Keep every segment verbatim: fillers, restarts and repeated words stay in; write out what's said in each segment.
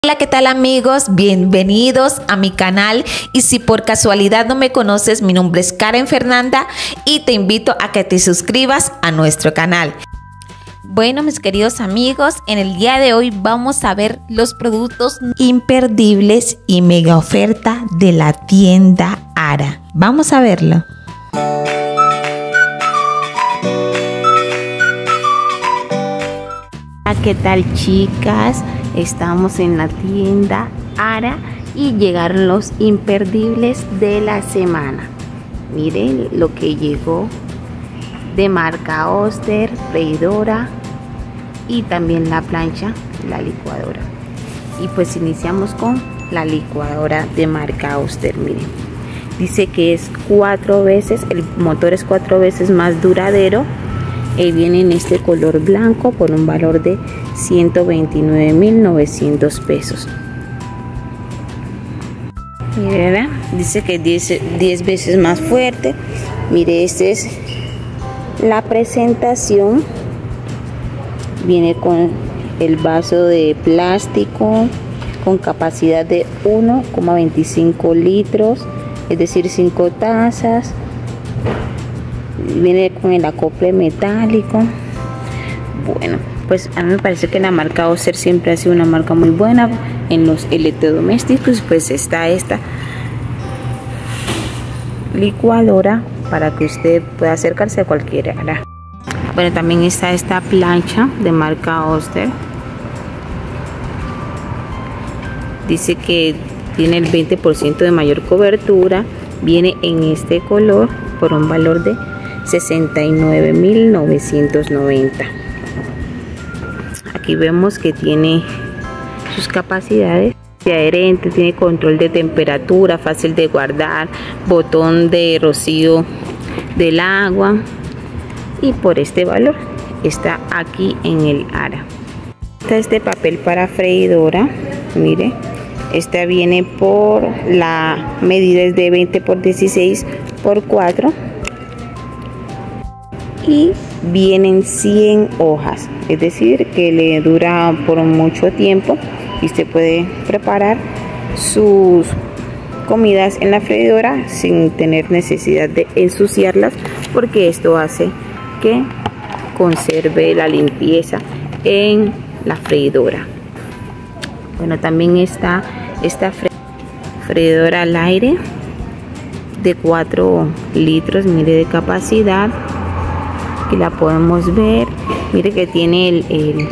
Hola, ¿qué tal amigos? Bienvenidos a mi canal y si por casualidad no me conoces, mi nombre es Karen Fernanda y te invito a que te suscribas a nuestro canal. Bueno, mis queridos amigos, en el día de hoy vamos a ver los productos imperdibles y mega oferta de la tienda Ara. Vamos a verlo. ¿Qué tal, chicas? Estamos en la tienda Ara y llegaron los imperdibles de la semana. Miren lo que llegó de marca Oster, freidora y también la plancha, la licuadora. Y pues iniciamos con la licuadora de marca Oster. Miren, dice que es cuatro veces, el motor es cuatro veces más duradero. Y viene en este color blanco por un valor de ciento veintinueve mil novecientos pesos. Mire, dice que es diez veces más fuerte. Mire, esta es la presentación. Viene con el vaso de plástico con capacidad de uno coma veinticinco litros, es decir, cinco tazas. Viene con el acople metálico. Bueno, pues a mí me parece que la marca Oster siempre ha sido una marca muy buena en los electrodomésticos. Pues está esta licuadora para que usted pueda acercarse a cualquiera. Bueno, también está esta plancha de marca Oster. Dice que tiene el veinte por ciento de mayor cobertura. Viene en este color por un valor de sesenta y nueve mil novecientos noventa. Aquí vemos que tiene sus capacidades de adherente, tiene control de temperatura, fácil de guardar, botón de rocío del agua, y por este valor está aquí en el Ara. Está este papel para freidora. Mire, esta viene por la medida es de veinte por dieciséis por cuatro y vienen cien hojas, es decir que le dura por mucho tiempo y usted puede preparar sus comidas en la freidora sin tener necesidad de ensuciarlas, porque esto hace que conserve la limpieza en la freidora. Bueno, también está esta freidora al aire de cuatro litros, mire, de capacidad. Aquí la podemos ver. Mire que tiene el, el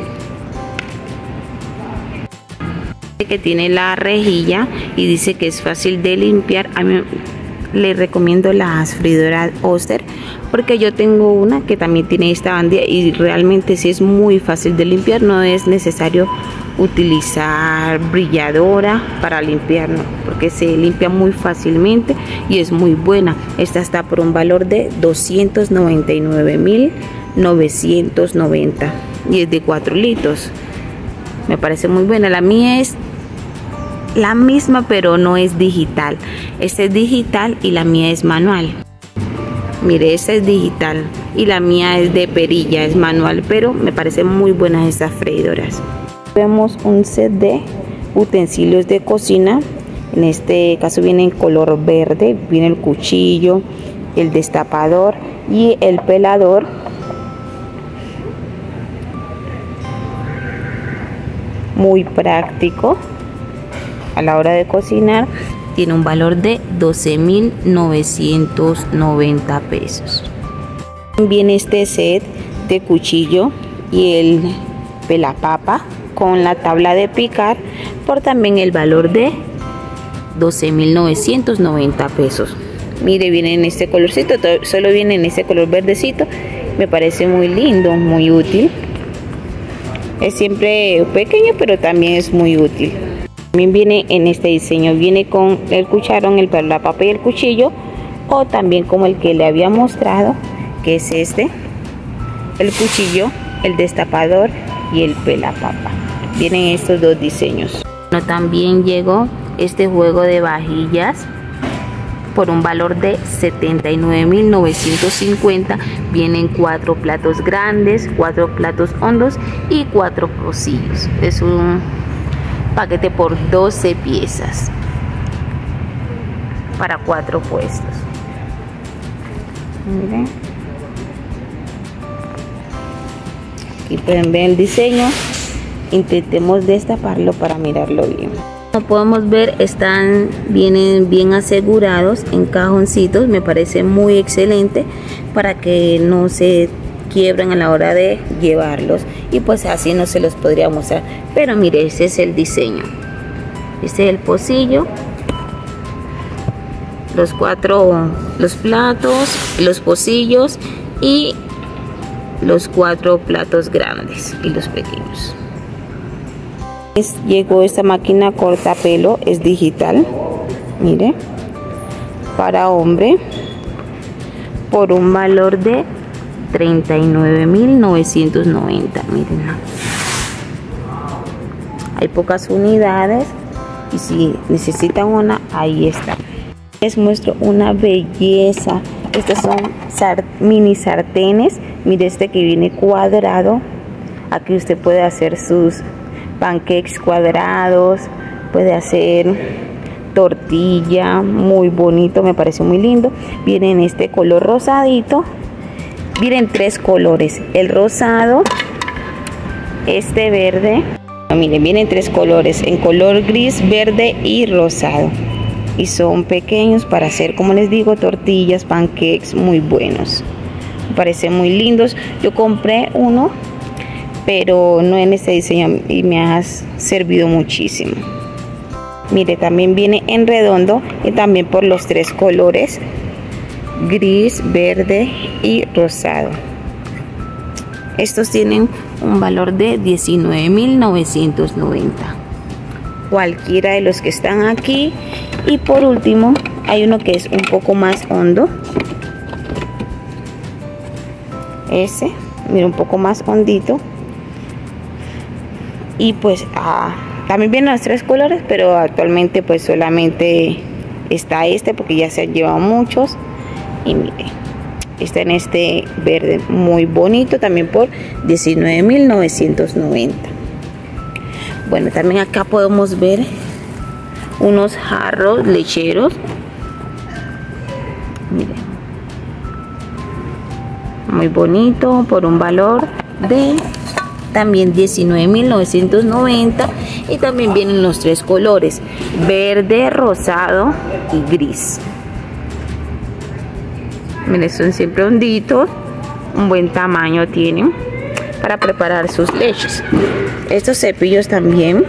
que tiene la rejilla y dice que es fácil de limpiar. A mí le recomiendo las freidoras Oster porque yo tengo una que también tiene esta bandilla y realmente sí es muy fácil de limpiar. No es necesario utilizar brilladora para limpiar, no, porque se limpia muy fácilmente y es muy buena. Esta está por un valor de doscientos noventa y nueve mil novecientos noventa y es de cuatro litros. Me parece muy buena. La mía es la misma, pero no es digital. Esta es digital y la mía es manual. Mire, esta es digital y la mía es de perilla, es manual, pero me parecen muy buenas estas freidoras. Vemos un set de utensilios de cocina. En este caso viene en color verde. Viene el cuchillo, el destapador y el pelador. Muy práctico a la hora de cocinar. Tiene un valor de doce mil novecientos noventa pesos. Viene este set de cuchillo y el pelapapa con la tabla de picar por también el valor de doce mil novecientos noventa pesos. Mire, viene en este colorcito, solo viene en este color verdecito. Me parece muy lindo, muy útil. Es siempre pequeño, pero también es muy útil. También viene en este diseño, viene con el cucharón, el pelapapa y el cuchillo, o también como el que le había mostrado, que es este, el cuchillo, el destapador y el pelapapa. Vienen estos dos diseños. Bueno, también llegó este juego de vajillas por un valor de setenta y nueve mil novecientos cincuenta. Vienen cuatro platos grandes, cuatro platos hondos y cuatro pocillos. Es un paquete por doce piezas para cuatro puestos. Miren, aquí pueden ver el diseño. Intentemos destaparlo para mirarlo bien. Como podemos ver, están vienen bien asegurados en cajoncitos. Me parece muy excelente para que no se quiebran a la hora de llevarlos, y pues así no se los podría mostrar. Pero mire, ese es el diseño. Este es el pocillo, los cuatro los platos, los pocillos y los cuatro platos grandes y los pequeños. Llegó esta máquina cortapelo, es digital, mire, para hombre, por un valor de treinta y nueve mil novecientos noventa. Miren, hay pocas unidades y si necesitan una, ahí está. Les muestro una belleza. Estos son sart mini sartenes. Mire, este que viene cuadrado. Aquí usted puede hacer sus pancakes cuadrados, puede hacer tortilla, muy bonito, me parece muy lindo. Viene en este color rosadito. Vienen tres colores, el rosado, este verde. Miren, vienen tres colores, en color gris, verde y rosado. Y son pequeños para hacer, como les digo, tortillas, pancakes, muy buenos. Me parecen muy lindos. Yo compré uno, pero no en este diseño, y me ha servido muchísimo. Mire, también viene en redondo y también por los tres colores, gris, verde y rosado. Estos tienen un valor de diecinueve mil novecientos noventa. Cualquiera de los que están aquí. Y por último hay uno que es un poco más hondo. Ese, mira, un poco más hondito. Y pues ah, también vienen los tres colores, pero actualmente pues solamente está este porque ya se han llevado muchos. Y mire, está en este verde muy bonito, también por diecinueve mil novecientos noventa. Bueno, también acá podemos ver unos jarros lecheros. Miren, muy bonito, por un valor de también diecinueve mil novecientos noventa. Y también vienen los tres colores, verde, rosado y gris. Miren, son siempre honditos, un buen tamaño tienen para preparar sus leches. Estos cepillos también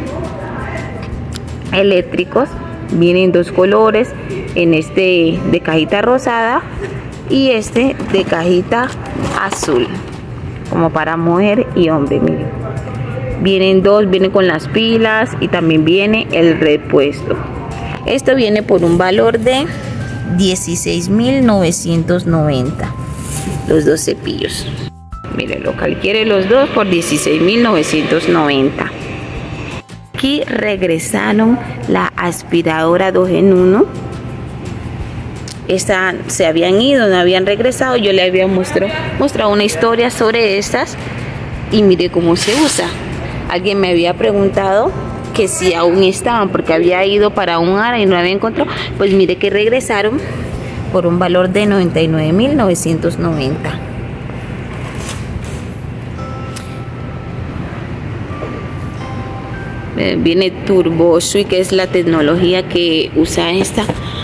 eléctricos vienen dos colores, en este de cajita rosada y este de cajita azul, como para mujer y hombre. Miren, vienen dos, vienen con las pilas y también viene el repuesto. Esto viene por un valor de dieciséis mil novecientos noventa, los dos cepillos. Miren, lo quiere los dos por dieciséis mil novecientos noventa. Aquí regresaron la aspiradora dos en uno. Esta se habían ido, no habían regresado. Yo le había mostrado, mostrado una historia sobre estas y mire cómo se usa. Alguien me había preguntado que si aún estaban, porque había ido para un área y no la había encontrado. Pues mire que regresaron por un valor de noventa y nueve mil novecientos noventa. Viene Turbo Switch, que es la tecnología que usa esta.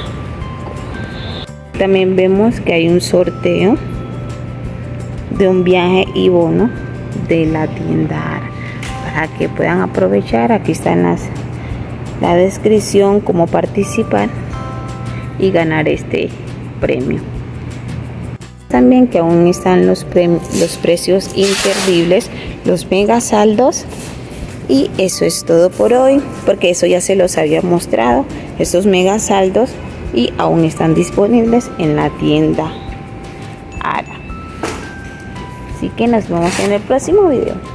También vemos que hay un sorteo de un viaje y bono de la tienda Ara, para que puedan aprovechar. Aquí está en las, la descripción cómo participar y ganar este premio. También que aún están los, los precios imperdibles, los mega saldos. Y eso es todo por hoy, porque eso ya se los había mostrado, estos mega saldos, y aún están disponibles en la tienda Ara. Así que nos vemos en el próximo video.